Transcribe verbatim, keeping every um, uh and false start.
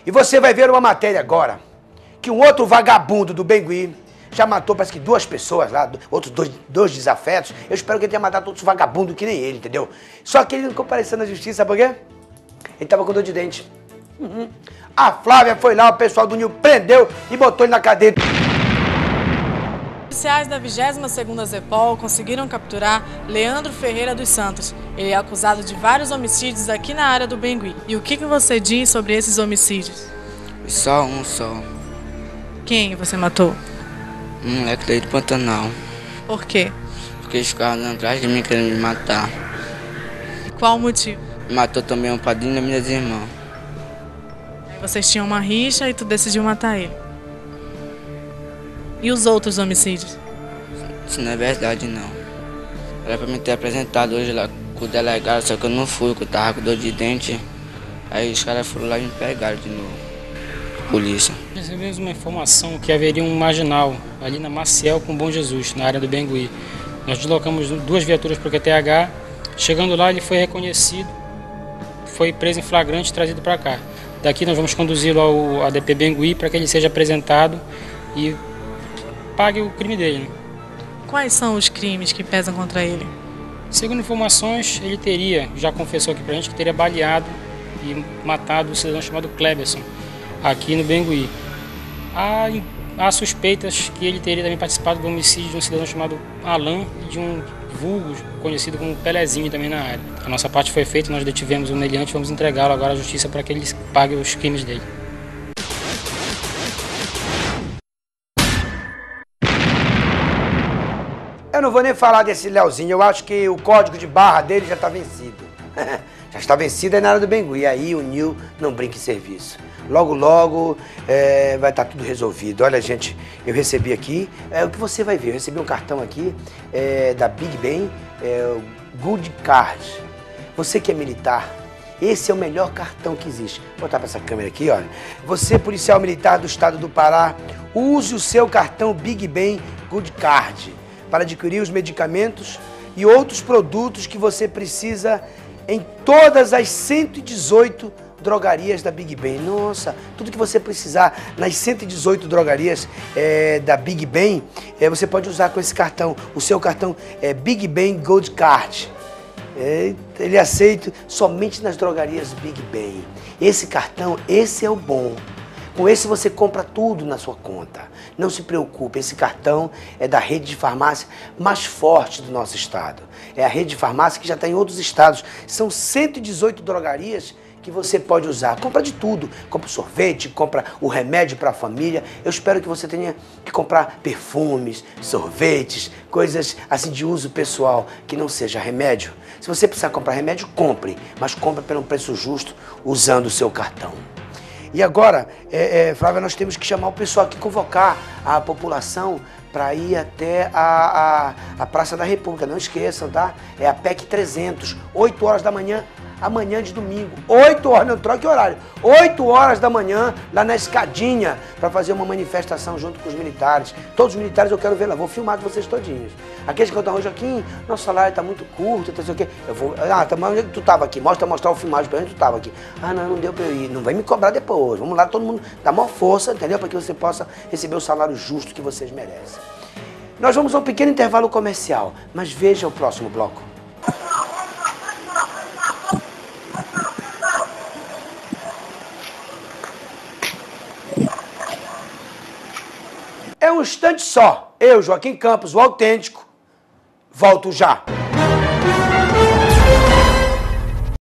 E você vai ver uma matéria agora, que um outro vagabundo do Bengui já matou, parece que duas pessoas lá, outros dois, dois desafetos. Eu espero que ele tenha matado outros vagabundos que nem ele, entendeu? Só que ele não compareceu na justiça, sabe por quê? Ele tava com dor de dente. Uhum. A Flávia foi lá, o pessoal do Nil prendeu e botou ele na cadeia. Policiais da vigésima segunda Zepol conseguiram capturar Leandro Ferreira dos Santos. Ele é acusado de vários homicídios aqui na área do Bengui. E o que, que você diz sobre esses homicídios? Só um só. Quem você matou? Um moleque daí do Pantanal. Por quê? Porque eles ficavam atrás de mim querendo me matar. Qual o motivo? Matou também um padrinho das minhas irmãs. Aí vocês tinham uma rixa e tu decidiu matar ele. E os outros homicídios? Isso não é verdade, não. Era pra me ter apresentado hoje lá com o delegado, só que eu não fui, porque eu tava com dor de dente. Aí os caras foram lá e me pegaram de novo. Polícia. Recebemos uma informação que haveria um marginal ali na Maciel com Bom Jesus, na área do Bengui. Nós deslocamos duas viaturas para o Q T H. Chegando lá, ele foi reconhecido, foi preso em flagrante e trazido para cá. Daqui nós vamos conduzi-lo ao A D P Bengui para que ele seja apresentado e pague o crime dele. Né? Quais são os crimes que pesam contra ele? Segundo informações, ele teria, já confessou aqui pra gente, que teria baleado e matado um cidadão chamado Kleberson, aqui no Bengui. Há, há suspeitas que ele teria também participado do homicídio de um cidadão chamado Alain e de um vulgo conhecido como Pelezinho também na área. A nossa parte foi feita, nós detivemos o meliante e vamos entregá-lo agora à justiça para que ele pague os crimes dele. Eu não vou nem falar desse Leozinho, eu acho que o código de barra dele já está vencido. Já está vencido aí na área do Bengui, aí o Nil não brinca em serviço. Logo, logo é, vai estar tudo resolvido. Olha, gente, eu recebi aqui, é o que você vai ver, eu recebi um cartão aqui é, da Big Ben, é, Good Card. Você que é militar, esse é o melhor cartão que existe. Vou botar para essa câmera aqui, olha. Você, policial militar do estado do Pará, use o seu cartão Big Ben Good Card para adquirir os medicamentos e outros produtos que você precisa em todas as cento e dezoito drogarias da Big Ben. Nossa, tudo que você precisar nas cento e dezoito drogarias é, da Big Ben, é, você pode usar com esse cartão. O seu cartão é Big Ben Gold Card. É, ele é aceito somente nas drogarias Big Ben. Esse cartão, esse é o bom. Com esse você compra tudo na sua conta. Não se preocupe, esse cartão é da rede de farmácia mais forte do nosso estado. É a rede de farmácia que já está em outros estados. São cento e dezoito drogarias que você pode usar. Compra de tudo. Compra sorvete, compra o remédio para a família. Eu espero que você tenha que comprar perfumes, sorvetes, coisas assim de uso pessoal, que não seja remédio. Se você precisar comprar remédio, compre, mas compre pelo preço justo usando o seu cartão. E agora, é, é, Flávia, nós temos que chamar o pessoal aqui, convocar a população para ir até a, a, a Praça da República. Não esqueçam, tá? É a P E C trezentos, oito horas da manhã, amanhã de domingo. oito horas, não troque horário. oito horas da manhã, lá na Escadinha, para fazer uma manifestação junto com os militares. Todos os militares eu quero ver lá, vou filmar de vocês todinhos. Aqueles que estão, Joaquim, nosso salário está muito curto, não sei o quê. Eu vou, ah, tá, mas onde é que tu estava aqui? Mostra, mostrar o filmagem para onde tu estava aqui. Ah, não, não deu para eu ir. Não vai me cobrar depois. Vamos lá, todo mundo dá maior força, entendeu? Para que você possa receber o salário justo que vocês merecem. Nós vamos a um pequeno intervalo comercial, mas veja o próximo bloco. É um instante só. Eu, Joaquim Campos, o autêntico, volto já.